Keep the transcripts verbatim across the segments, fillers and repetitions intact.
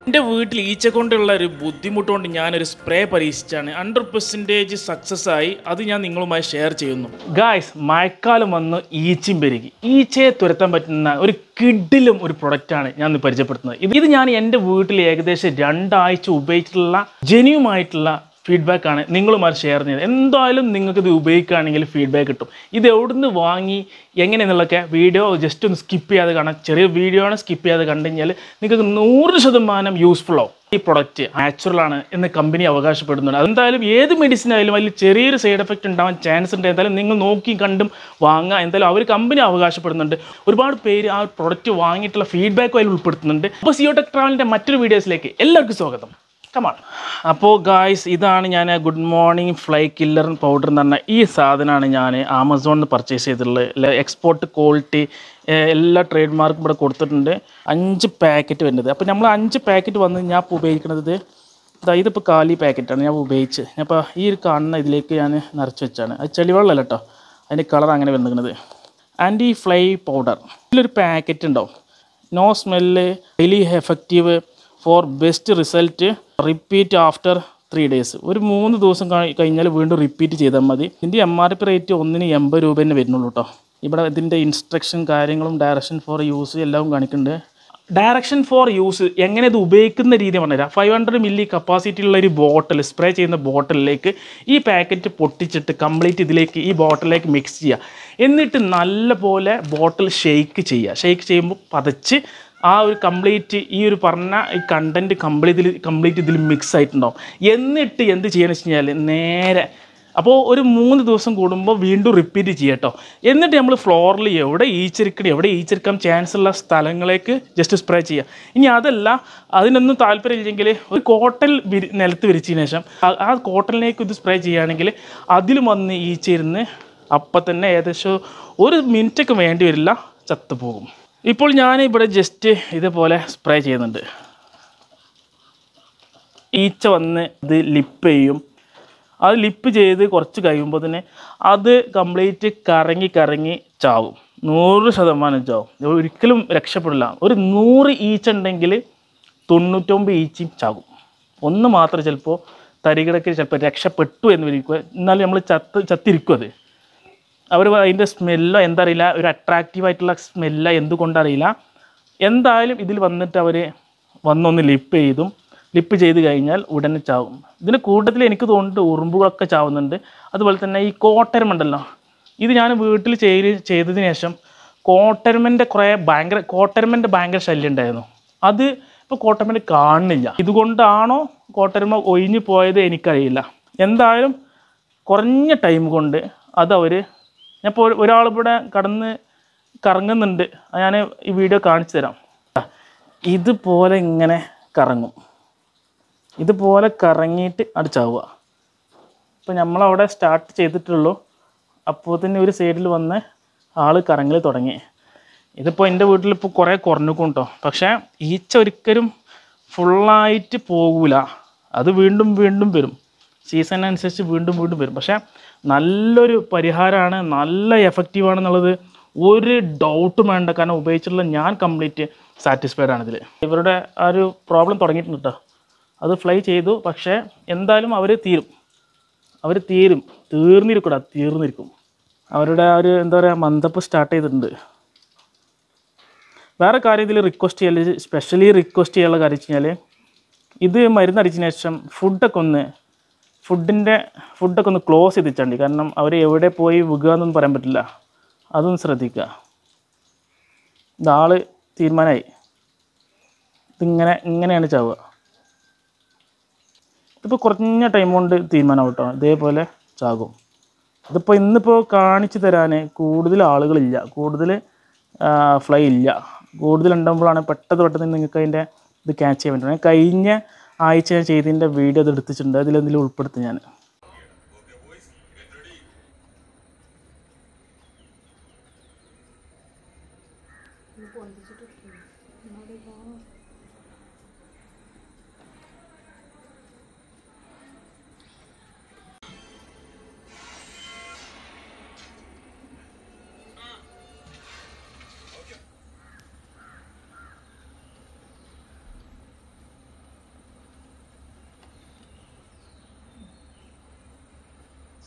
എൻ്റെ വീട്ടിൽ ഈച്ച കൊണ്ടുള്ള ഒരു ബുദ്ധിമുട്ടുകൊണ്ട് ഞാനൊരു സ്പ്രേ പരീക്ഷിച്ചാണ്. ഹൺഡ്രഡ് പെർസെൻറ്റേജ് സക്സസ് ആയി. അത് ഞാൻ നിങ്ങളുമായി ഷെയർ ചെയ്യുന്നു. ഗായ്സ്, മഴക്കാലം വന്ന് ഈച്ചയും പെരുകി. ഈച്ചയെ തുരത്താൻ പറ്റുന്ന ഒരു കിഡിലും ഒരു പ്രൊഡക്റ്റാണ് ഞാൻ ഇന്ന് പരിചയപ്പെടുത്തുന്നത്. ഇത് ഞാൻ എൻ്റെ വീട്ടിൽ ഏകദേശം രണ്ടാഴ്ച ഉപയോഗിച്ചിട്ടുള്ള ജെന്യുമായിട്ടുള്ള ഫീഡ്ബാക്ക് ആണ് നിങ്ങളുമായി ഷെയർ ചെയ്യുന്നത്. എന്തായാലും നിങ്ങൾക്കിത് ഉപയോഗിക്കുകയാണെങ്കിൽ ഫീഡ്ബാക്ക് കിട്ടും. ഇത് എവിടുന്ന് വാങ്ങി എങ്ങനെയെന്നുള്ളതൊക്കെ വീഡിയോ ജസ്റ്റ് ഒന്ന് സ്കിപ്പ് ചെയ്യാതെ കാണാം. ചെറിയ വീഡിയോ ആണ്, സ്കിപ്പ് ചെയ്യാതെ കണ്ടു കഴിഞ്ഞാൽ നിങ്ങൾക്ക് നൂറ് ശതമാനം യൂസ്ഫുൾ ആവും. ഈ പ്രൊഡക്റ്റ് നാച്ചുറലാണ് എന്ന് കമ്പനി അവകാശപ്പെടുന്നുണ്ട്. അതെന്തായാലും ഏത് മെഡിസിൻ ആയാലും അതിൽ ചെറിയൊരു സൈഡ് എഫക്റ്റ് ഉണ്ടാവാൻ ചാൻസ് ഉണ്ട്. എന്തായാലും നിങ്ങൾ നോക്കി കണ്ടും വാങ്ങുക. എന്തായാലും അവർ കമ്പനി അവകാശപ്പെടുന്നുണ്ട്. ഒരുപാട് പേര് ആ പ്രൊഡക്റ്റ് വാങ്ങിയിട്ടുള്ള ഫീഡ്ബാക്കും അതിൽ ഉൾപ്പെടുത്തുന്നുണ്ട്. അപ്പോൾ സിയോടെക് ട്രാവലിൻ്റെ മറ്റൊരു വീഡിയോസിലേക്ക് എല്ലാവർക്കും സ്വാഗതം. കമാണ്. അപ്പോൾ ഗായ്സ്, ഇതാണ് ഞാൻ good morning fly killer powder എന്ന് പറഞ്ഞാൽ ഈ സാധനമാണ് ഞാൻ ആമസോണിൽ നിന്ന് പർച്ചേസ് ചെയ്തിട്ടുള്ളത്. എക്സ്പോർട്ട് ക്വാളിറ്റി എല്ലാ ട്രേഡ് മാർക്കും ഇവിടെ കൊടുത്തിട്ടുണ്ട്. അഞ്ച് പാക്കറ്റ് വരുന്നത്. അപ്പോൾ നമ്മൾ അഞ്ച് പാക്കറ്റ് വന്ന് ഞാൻ ഇപ്പോൾ ഉപയോഗിക്കുന്നത് ഇതാ, ഇതിപ്പോൾ കാലി പാക്കറ്റാണ് ഞാൻ ഉപയോഗിച്ച്. അപ്പോൾ ഈ ഒരു കാണുന്ന ഇതിലേക്ക് ഞാൻ നിറച്ച് വെച്ചാണ്. അത് ചെളിവെള്ളമല്ല കേട്ടോ, അതിൻ്റെ കളർ അങ്ങനെ വന്നിരിക്കുന്നത്. ആൻറ്റി ഫ്ലൈ പൗഡർ ഇതിലൊരു പാക്കറ്റ് ഉണ്ടാവും. No smell, highly effective for best result, repeat after three days. ഒരു മൂന്ന് ദിവസം കഴിഞ്ഞാൽ വീണ്ടും റിപ്പീറ്റ് ചെയ്താൽ മതി. ഇതിൻ്റെ എം ആർ പി റേറ്റ് ഒന്നിന് എൺപത് രൂപ തന്നെ വരുന്നുള്ളൂ കേട്ടോ. ഇവിടെ ഇതിൻ്റെ ഇൻസ്ട്രക്ഷൻ കാര്യങ്ങളും ഡയറക്ഷൻ ഫോർ യൂസ് എല്ലാം കാണിക്കുന്നുണ്ട്. ഡയറക്ഷൻ ഫോർ യൂസ് എങ്ങനെ ഇത് ഉപയോഗിക്കുന്ന രീതി പറഞ്ഞുതരാം. ഫൈവ് ഹൺഡ്രഡ് മില്ലി കപ്പാസിറ്റി ഉള്ള ഒരു ബോട്ടിൽ, സ്പ്രേ ചെയ്യുന്ന ബോട്ടിലേക്ക് ഈ പാക്കറ്റ് പൊട്ടിച്ചിട്ട് കംപ്ലീറ്റ് ഇതിലേക്ക് ഈ ബോട്ടിലേക്ക് മിക്സ് ചെയ്യുക. എന്നിട്ട് നല്ലപോലെ ബോട്ടിൽ ഷെയ്ക്ക് ചെയ്യുക. ഷെയ്ക്ക് ചെയ്യുമ്പോൾ പതച്ച് ആ ഒരു കംപ്ലീറ്റ് ഈ ഒരു പറഞ്ഞ ഈ കണ്ടൻറ്റ് കംപ്ലീറ്റ് കംപ്ലീറ്റ് ഇതിൽ മിക്സ് ആയിട്ടുണ്ടാവും. എന്നിട്ട് എന്ത് ചെയ്യണമെന്ന് വെച്ച് കഴിഞ്ഞാൽ നേരെ അപ്പോൾ ഒരു മൂന്ന് ദിവസം കൂടുമ്പോൾ വീണ്ടും റിപ്പീറ്റ് ചെയ്യുക കേട്ടോ. എന്നിട്ട് നമ്മൾ ഫ്ലോറിൽ എവിടെ ഈച്ചരിക്കണം, എവിടെ ഈച്ചരിക്കാൻ ചാൻസ് ഉള്ള സ്ഥലങ്ങളേക്ക് ജസ്റ്റ് സ്പ്രേ ചെയ്യുക. ഇനി അതല്ല, അതിനൊന്നും താല്പര്യമില്ലെങ്കിൽ ഒരു കോട്ടൺ വിരി നിലത്ത് വിരിച്ചതിന് ശേഷം ആ കോട്ടണിലേക്ക് ഇത് സ്പ്രേ ചെയ്യുകയാണെങ്കിൽ അതിലും വന്ന് ഈച്ചയിരുന്ന് അപ്പം തന്നെ ഏകദേശം ഒരു മിനിറ്റൊക്കെ വേണ്ടി വരില്ല, ചത്തുപോകും. ഇപ്പോൾ ഞാൻ ഇവിടെ ജസ്റ്റ് ഇതുപോലെ സ്പ്രേ ചെയ്യുന്നുണ്ട്. ഈച്ച വന്ന് ഇത് ലിപ്പ് ചെയ്യും. അത് ലിപ്പ് ചെയ്ത് കുറച്ച് കഴിയുമ്പോൾ തന്നെ അത് കംപ്ലീറ്റ് കറങ്ങി കറങ്ങി ചാവും. നൂറ് ശതമാനം ചാവും. ഒരിക്കലും രക്ഷപ്പെടില്ല. ഒരു നൂറ് ഈച്ച ഉണ്ടെങ്കിൽ തൊണ്ണൂറ്റൊമ്പത് ഈച്ചയും ചാകും. ഒന്ന് മാത്രം ചിലപ്പോൾ തരികിടക്ക് ചിലപ്പോൾ രക്ഷപ്പെട്ടു എന്ന് വിരിക്കുക. എന്നാലും നമ്മൾ ചത്ത് ചത്തിരിക്കും. അത് അവർ അതിൻ്റെ സ്മെല്ലോ എന്താ അറിയില്ല, ഒരു അട്രാക്റ്റീവായിട്ടുള്ള സ്മെല്ല എന്തുകൊണ്ടറിയില്ല. എന്തായാലും ഇതിൽ വന്നിട്ട് അവർ വന്നൊന്ന് ലിപ്പ് ചെയ്തും ലിപ്പ് ചെയ്ത് കഴിഞ്ഞാൽ ഉടനെ ചാവും. ഇതിൻ്റെ കൂട്ടത്തിൽ എനിക്ക് തോന്നിയിട്ട് ഉറുമ്പുകളൊക്കെ ചാവുന്നുണ്ട്. അതുപോലെ തന്നെ ഈ കോട്ടരമുണ്ടല്ലോ, ഇത് ഞാൻ വീട്ടിൽ ചെയ്ത് ചെയ്തതിന് ശേഷം കോട്ടരമൻ്റെ കുറേ ഭയങ്കര കോട്ടരമൻ്റെ ഭയങ്കര ശല്യം ഉണ്ടായിരുന്നു. അത് ഇപ്പോൾ കോട്ടരമൻ്റെ കാണുന്നില്ല. ഇതുകൊണ്ടാണോ കോട്ടരമ ഒഴിഞ്ഞു പോയത് എനിക്കറിയില്ല. എന്തായാലും കുറഞ്ഞ ടൈം കൊണ്ട് അതവർ ഞാൻ ഇപ്പോൾ ഒരാളിവിടെ കടന്ന് കറങ്ങുന്നുണ്ട്. ഞാൻ ഈ വീഡിയോ കാണിച്ചു തരാം. ഇതുപോലെ ഇങ്ങനെ കറങ്ങും. ഇതുപോലെ കറങ്ങിയിട്ട് അടിച്ചാവുക. ഇപ്പോൾ നമ്മളവിടെ സ്റ്റാർട്ട് ചെയ്തിട്ടുള്ളൂ. അപ്പോൾ തന്നെ ഒരു സൈഡിൽ വന്ന് ആൾ കറങ്ങൽ തുടങ്ങി. ഇതിപ്പോൾ എൻ്റെ വീട്ടിലിപ്പോൾ കുറേ കുറഞ്ഞുക്കും കേട്ടോ. പക്ഷേ ഈച്ച ഒരിക്കലും ഫുള്ളായിട്ട് പോകില്ല. അത് വീണ്ടും വീണ്ടും വരും. സീസണിനനുസരിച്ച് വീണ്ടും വീണ്ടും വരും. പക്ഷേ നല്ലൊരു പരിഹാരമാണ്, നല്ല എഫക്റ്റീവാണെന്നുള്ളത് ഒരു ഡൗട്ടും വേണ്ട. കാരണം ഉപയോഗിച്ചിട്ടുള്ള ഞാൻ കംപ്ലീറ്റ് സാറ്റിസ്ഫൈഡ് ആണ് ഇതിൽ. ഇവരുടെ ആ ഒരു പ്രോബ്ലം തുടങ്ങിയിട്ടുണ്ട് കേട്ടോ. അത് ഫ്ലൈ ചെയ്തു. പക്ഷേ എന്തായാലും അവർ തീരും അവർ തീരും തീർന്നിരിക്കൂടാ തീർന്നിരിക്കും. അവരുടെ ആ ഒരു എന്താ പറയുക മന്ദപ്പ് സ്റ്റാർട്ട് ചെയ്തിട്ടുണ്ട്. വേറെ കാര്യം ഇതിൽ റിക്വസ്റ്റ് ചെയ്യൽ സ്പെഷ്യലി റിക്വസ്റ്റ് ചെയ്യാനുള്ള കാര്യം വെച്ച് കഴിഞ്ഞാൽ ഇത് മരുന്നടിച്ചതിന് ശേഷം ഫുഡൊക്കെ ഒന്ന് ഫുഡിൻ്റെ ഫുഡൊക്കെ ഒന്ന് ക്ലോസ് ചെയ്ത് വെച്ചാണ്ടി. കാരണം അവർ എവിടെ പോയി വിൽക്കുക എന്നൊന്നും പറയാൻ പറ്റില്ല. അതൊന്ന് ശ്രദ്ധിക്കുക. ഇതാൾ തീരുമാനമായി. ഇതിങ്ങനെ ഇങ്ങനെയാണ് ചാവുക. ഇതിപ്പോൾ കുറഞ്ഞ ടൈം കൊണ്ട് തീരുമാനമാവും കേട്ടോ. ഇതേപോലെ ചാകും. ഇതിപ്പോൾ ഇന്നിപ്പോൾ കാണിച്ചു തരാൻ കൂടുതൽ ആളുകളില്ല, കൂടുതൽ ഫ്ലൈ ഇല്ല. കൂടുതലുണ്ടാകുമ്പോഴാണ് പെട്ടെന്ന് പെട്ടെന്ന് നിങ്ങൾക്ക് അതിൻ്റെ ഇത് ക്യാച്ച് ചെയ്യാൻ പറ്റുന്നത്. കഴിഞ്ഞ ആഴ്ച ഞാൻ ചെയ്തതിൻ്റെ വീഡിയോ അത് എടുത്തിട്ടുണ്ട്. അതിലെന്തെങ്കിലും ഉൾപ്പെടുത്തും ഞാൻ.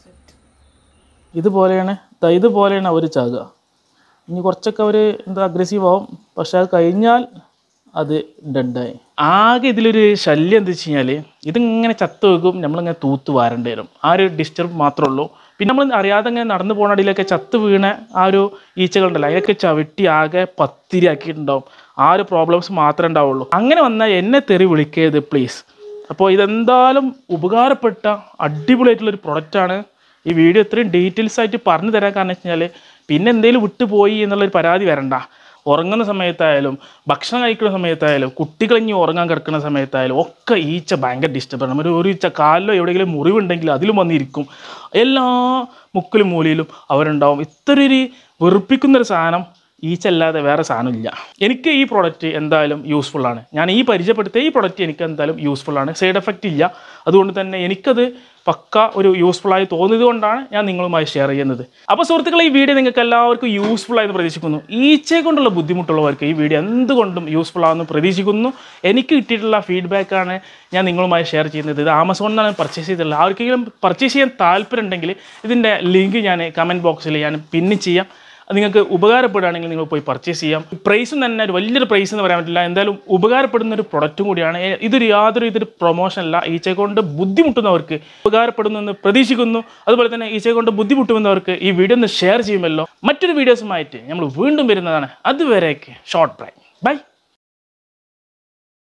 ഇതുപോലെയാണ് ഇതുപോലെയാണ് അവർ ചാകുക. ഇനി കുറച്ചൊക്കെ അവർ എന്താ അഗ്രസീവ് ആവും, പക്ഷെ അത് കഴിഞ്ഞാൽ അത് ഡെഡായി. ആകെ ഇതിലൊരു ശല്യം എന്താ വെച്ച് കഴിഞ്ഞാൽ ഇതിങ്ങനെ ചത്ത് വെക്കും, നമ്മളിങ്ങനെ തൂത്ത് വാരേണ്ടി വരും. ആ ഒരു ഡിസ്റ്റർബ് മാത്രമേ ഉള്ളൂ. പിന്നെ നമ്മൾ അറിയാതെ ഇങ്ങനെ നടന്നു പോകുന്ന അടിയിലൊക്കെ ചത്ത് വീണ ആ ഒരു ഈച്ചകളുണ്ടല്ലോ, അതിലൊക്കെ ചവിട്ടി ആകെ പത്തിരി ആക്കിയിട്ടുണ്ടാവും. ആ ഒരു പ്രോബ്ലംസ് മാത്രമേ ഉണ്ടാവുള്ളൂ. അങ്ങനെ വന്നാൽ എന്നെ തെറി വിളിക്കരുത് പ്ലീസ്. അപ്പോൾ ഇതെന്തായാലും ഉപകാരപ്പെട്ട അടിപൊളിയായിട്ടുള്ളൊരു പ്രൊഡക്റ്റാണ്. ഈ വീഡിയോ ഇത്രയും ഡീറ്റെയിൽസ് ആയിട്ട് പറഞ്ഞു തരാൻ കാരണം വെച്ച് കഴിഞ്ഞാൽ പിന്നെ എന്തെങ്കിലും വിട്ടുപോയി എന്നുള്ളൊരു പരാതി വരണ്ട. ഉറങ്ങുന്ന സമയത്തായാലും ഭക്ഷണം കഴിക്കുന്ന സമയത്തായാലും കുട്ടികളിഞ്ഞ് ഉറങ്ങാൻ കിടക്കുന്ന സമയത്തായാലും ഒക്കെ ഈച്ച ഭയങ്കര ഡിസ്റ്റർബാണ്. ഒരു ഒരു ഈച്ച കാലിലോ എവിടെയെങ്കിലും മുറിവുണ്ടെങ്കിൽ അതിലും വന്നിരിക്കും. എല്ലാ മുക്കിലും മൂലയിലും അവരുണ്ടാവും. ഇത്രയൊരു വെറുപ്പിക്കുന്നൊരു സാധനം ഈച്ച അല്ലാതെ വേറെ സാധനമില്ല. എനിക്ക് ഈ പ്രോഡക്റ്റ് എന്തായാലും യൂസ്ഫുള്ളാണ്. ഞാൻ ഈ പരിചയപ്പെടുത്തിയ ഈ പ്രോഡക്റ്റ് എനിക്ക് എന്തായാലും യൂസ്ഫുള്ളാണ്. സൈഡ് എഫക്റ്റ് ഇല്ല. അതുകൊണ്ട് തന്നെ എനിക്കത് പക്ക ഒരു യൂസ്ഫുള്ളായി തോന്നിയത് കൊണ്ടാണ് ഞാൻ നിങ്ങളുമായി ഷെയർ ചെയ്യുന്നത്. അപ്പോൾ സുഹൃത്തുക്കളെ, ഈ വീഡിയോ നിങ്ങൾക്ക് എല്ലാവർക്കും യൂസ്ഫുള്ളായെന്ന് പ്രതീക്ഷിക്കുന്നു. ഈച്ചയെ കൊണ്ടുള്ള ബുദ്ധിമുട്ടുള്ളവർക്ക് ഈ വീഡിയോ എന്തുകൊണ്ടും യൂസ്ഫുൾ ആണെന്ന് പ്രതീക്ഷിക്കുന്നു. എനിക്ക് കിട്ടിയിട്ടുള്ള ഫീഡ്ബാക്കാണ് ഞാൻ നിങ്ങളുമായി ഷെയർ ചെയ്യുന്നത്. ഇത് ആമസോണിൽ നിന്നാണ് പർച്ചേസ് ചെയ്തിട്ടുള്ളത്. ആർക്കെങ്കിലും പർച്ചേസ് ചെയ്യാൻ താല്പര്യം ഉണ്ടെങ്കിൽ ഇതിൻ്റെ ലിങ്ക് ഞാൻ കമൻറ്റ് ബോക്സിൽ ഞാൻ പിന്ന് ചെയ്യാം. അത് നിങ്ങൾക്ക് ഉപകാരപ്പെടുകയാണെങ്കിൽ നിങ്ങൾ പോയി പർച്ചേസ് ചെയ്യാം. പ്രൈസും തന്നെ ഒരു വലിയൊരു പ്രൈസ് എന്ന് പറയാൻ പറ്റില്ല, എന്തായാലും ഉപകാരപ്പെടുന്ന ഒരു പ്രൊഡക്റ്റും കൂടിയാണ്. ഇതൊരു യാതൊരു ഇതൊരു പ്രൊമോഷനല്ല. ഈച്ചയെ കൊണ്ട് ബുദ്ധിമുട്ടുന്നവർക്ക് ഉപകാരപ്പെടുന്നു എന്ന് പ്രതീക്ഷിക്കുന്നു. അതുപോലെ തന്നെ ഈച്ചയെ കൊണ്ട് ബുദ്ധിമുട്ടുന്നവർക്ക് ഈ വീഡിയോ ഒന്ന് ഷെയർ ചെയ്യുമല്ലോ. മറ്റൊരു വീഡിയോസുമായിട്ട് നമ്മൾ വീണ്ടും വരുന്നതാണ്. അതുവരെയൊക്കെ ഷോർട്ട് പ്രൈ ബൈ.